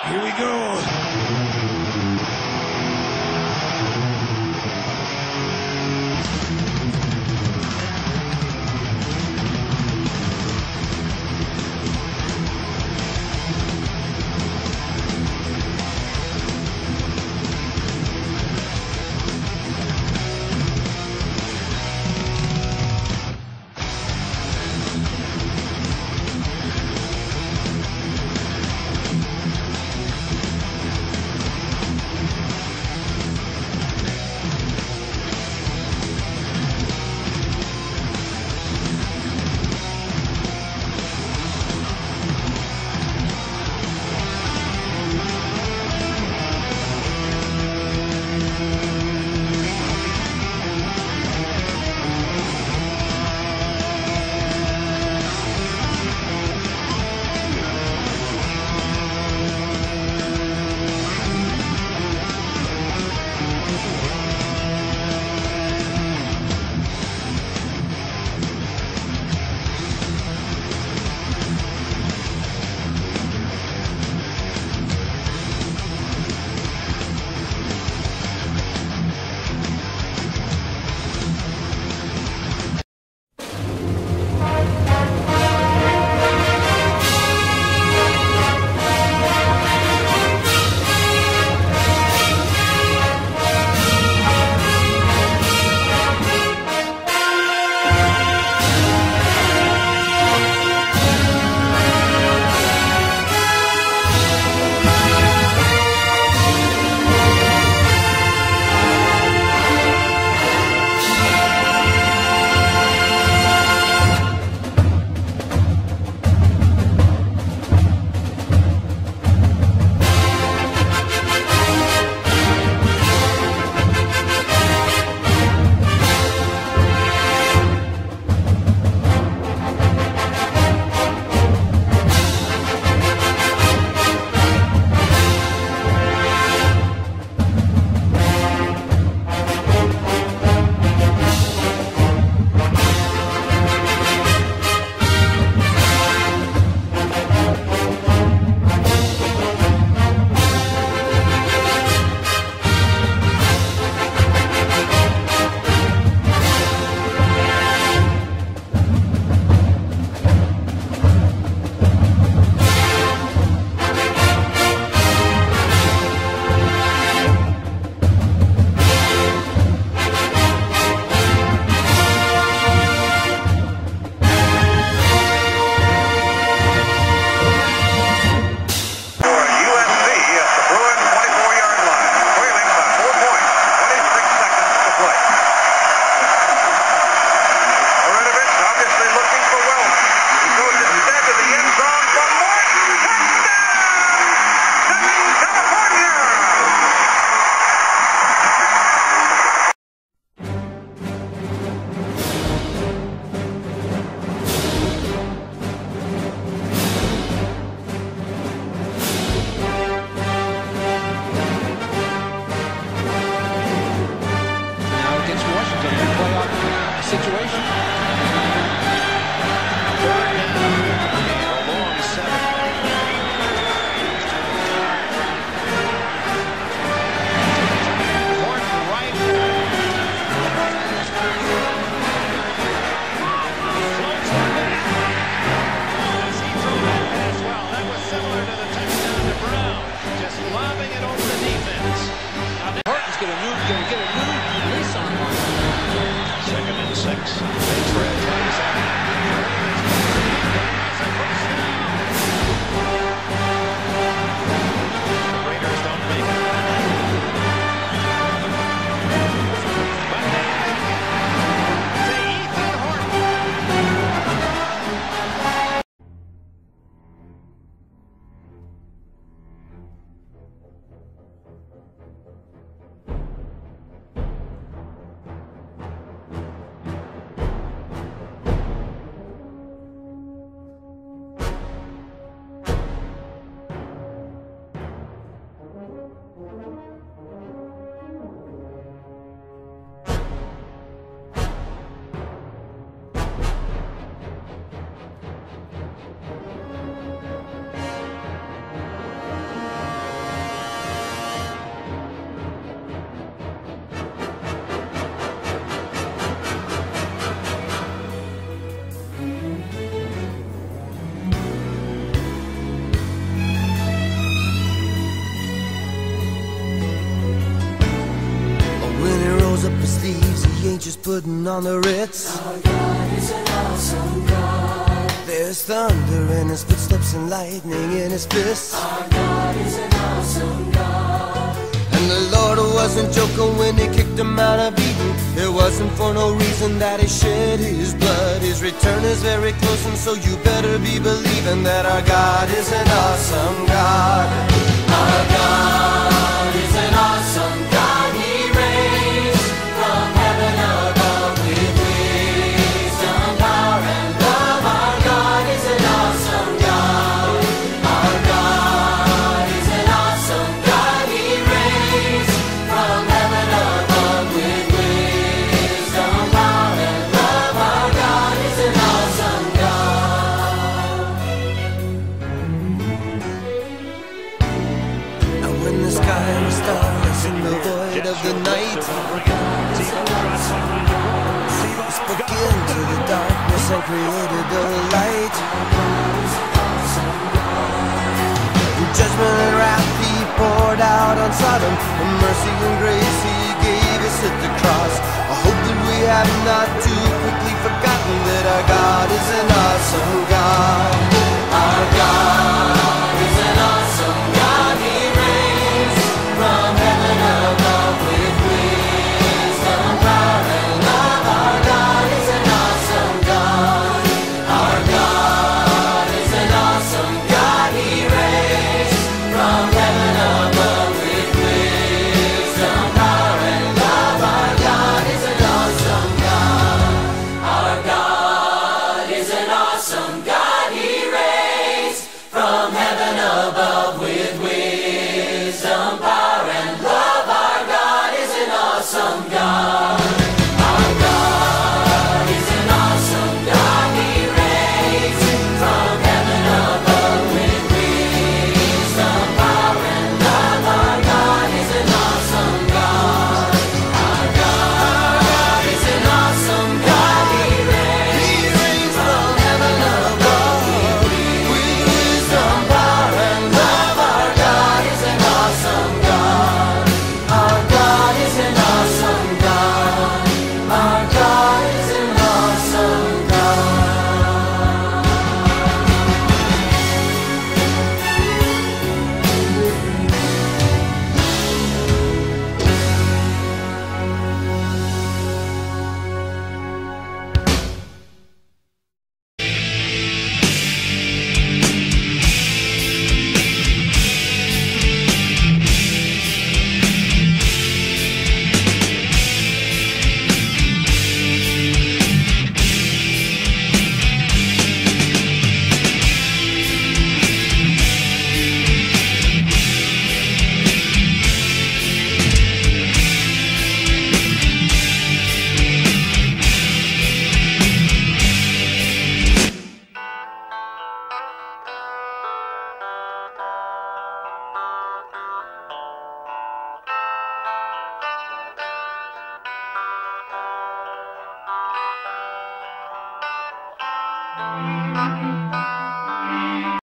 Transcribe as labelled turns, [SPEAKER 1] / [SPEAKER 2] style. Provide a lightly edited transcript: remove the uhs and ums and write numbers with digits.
[SPEAKER 1] Here we go.
[SPEAKER 2] angels putting on the Ritz.
[SPEAKER 3] Our God is an awesome God.
[SPEAKER 2] There's thunder in his footsteps and lightning in his fists.
[SPEAKER 3] Our God is an awesome God.
[SPEAKER 2] And the Lord wasn't joking when he kicked him out of Eden. It wasn't for no reason that he shed his blood. His return is very close, and so you better be believing that our God is an awesome God.
[SPEAKER 3] Our God is an awesome God. He reigns from heaven above with wisdom, power, and love. Our God is an awesome God. Our God is an awesome God. He reigns from heaven above with wisdom, power, and love. Our God is an awesome God.
[SPEAKER 2] And when the sky was starless in the void of the night, he spoke into the darkness and created the light. And judgment and wrath he poured out on Sodom, and mercy and grace he gave us at the cross. I hope that we have not too quickly forgotten that our God is an awesome God.
[SPEAKER 3] Our God is an awesome God. He reigns from heaven above with wisdom, power, and love. Our God is an awesome God. Our God is an awesome God. He reigns from heaven above with wisdom, power, and love. Our God is an awesome God. Our God is an awesome God. He reigns from heaven above with wisdom, power, and love. Our God is an awesome God. Our God is an awesome God. He reigns from heaven above with wisdom, power, and love. Our God is an awesome God. Our God is an awesome God. He reigns from heaven above with wisdom, power, and love. Our God is an awesome God. Our God is an awesome God. Our God is an awesome God.